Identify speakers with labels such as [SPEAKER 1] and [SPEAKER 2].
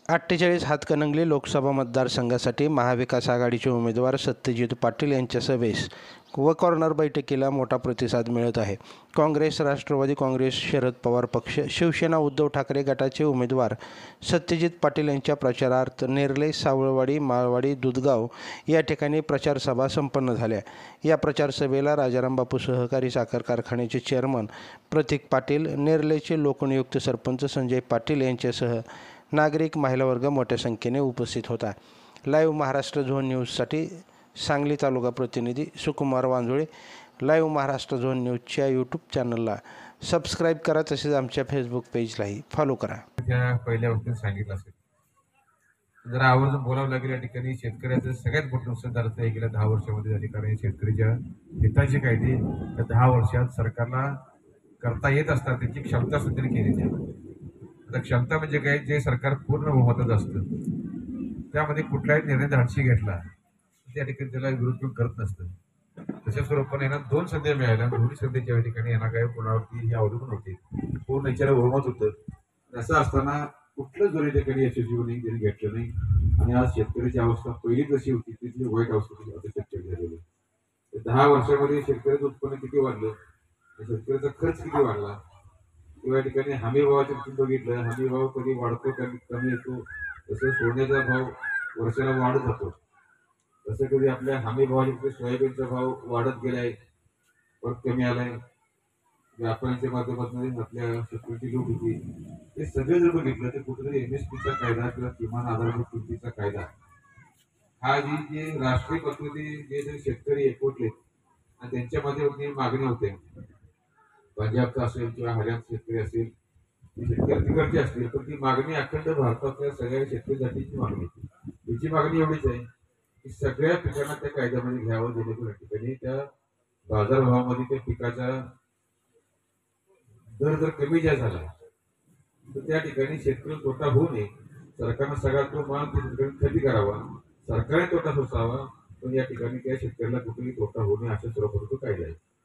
[SPEAKER 1] 48 हातकणंगले लोकसभा मतदारसंघासाठी महाविकास आघाडीचे उमेदवार सत्यजित पाटील यांच्या सभेस व कॉर्नर बैठकीला मोठा प्रतिसाद मिळत आहे. काँग्रेस, राष्ट्रवादी काँग्रेस, शरद पवार पक्ष, शिवसेना, उद्धव ठाकरे गटाचे उमेदवार सत्यजित पाटील यांच्या प्रचारार्थ नेरले, सावळवाडी, माळवाडी, दुधगाव या ठिकाणी प्रचारसभा संपन्न झाल्या. या प्रचारसभेला राजाराम बापू सहकारी साखर कारखान्याचे चेअरमन प्रतीक पाटील, नेरलेचे लोकनियुक्त सरपंच संजय पाटील यांच्यासह नागरिक, महिला वर्ग मोठ्या संख्येने उपस्थित होता. लाईव्ह महाराष्ट्र झोन न्यूजसाठी सांगली तालुका प्रतिनिधी सुकुमार वांजुळे. लाईव्ह महाराष्ट्र झोन न्यूजच्या यूट्यूब चॅनलला सबस्क्राईब करा, तसेच आमच्या फेसबुक पेजलाही फॉलो करा.
[SPEAKER 2] पहिल्या वक्तीने सांगितलं असेल, जरा आवर्जून बोलावं लागेल. या ठिकाणी शेतकऱ्याचं सगळ्यात मोठं नुकसान झालं आहे. गेल्या 10 वर्षामध्ये या ठिकाणी शेतकऱ्याच्या हिताचे कायदे या 10 वर्षात सरकारला करता येत असतात, त्याची क्षमता सुद्धा केलेली आहे. आता क्षमता म्हणजे काय, जे सरकार पूर्ण बहुमतात असतं त्यामध्ये कुठलाही निर्णय धाडशी घेतला त्या ठिकाणी त्याला विरोध करत नसतं. तशा स्वरूपाने यांना 2 संधी मिळाल्या. दोन्ही संधीच्या ठिकाणी यांना काय कोणावरती हे अवलंबून होते, पूर्ण याच्याला बहुमत होतं. असं असताना कुठलं जरी ठिकाणी यशस्वी नाही, त्यांनी घेतलं नाही. आणि आज शेतकऱ्याची अवस्था पहिली जशी होती तिथली वाईट अवस्था आता शेतकरी झालेली आहे. 10 वर्षामध्ये शेतकऱ्याचं उत्पन्न किती वाढलं, शेतकऱ्याचा खर्च किती वाढला, किंवा या ठिकाणी हमी भावाच्या बाबतीत बघितलं, हमी भाव कधी वाढतो कधी कमी येतो, तसं सोन्याचा भाव वर्षाला वाढत जातो. तसं कधी आपल्या हमी भावाच्या सोयाबीनचा भाव वाढत गेलाय, परत कमी आलाय. व्यापाऱ्यांच्या माध्यमातून आपल्या शेतकऱ्याची लूट होती. हे सगळं जर बघितलं तर कुठेतरी MSPचा कायदा किंवा किमान आधारभूत किमतीचा कायदा हा जे राष्ट्रीय पद्धती जे शेतकरी एकवटले आणि त्यांच्या मध्ये मागणी होते, पंजाबचा असेल किंवा हरियाणा शेतकरी असेल, शेतकरी तिकडचे असतील, पण ती मागणी अखंड भारतातल्या सगळ्या शेतकरी जातीची मागणी होती. त्याची मागणी एवढीच आहे की सगळ्या पिकांना त्या कायद्यामध्ये घ्यावं, जेणेकरून ठिकाणी त्या बाजारभावामध्ये त्या पिकाचा दर जर कमी जास्त झाला तर त्या ठिकाणी शेतकरी तोटा होऊ नये. सरकारनं सगळा तो माल त्या शेतकऱ्यांनी खरेदी करावा, सरकारने तोटा सोसावा, पण या ठिकाणी त्या शेतकऱ्याला कुठेही तोटा होऊ नये अशा स्वरूपाचा तो कायदा आहे.